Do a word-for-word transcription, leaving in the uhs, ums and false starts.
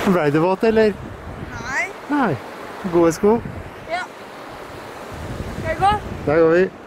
Ble du våt, eller? Nei. Nei. Gode sko. Ja. Skal vi gå? Der går vi.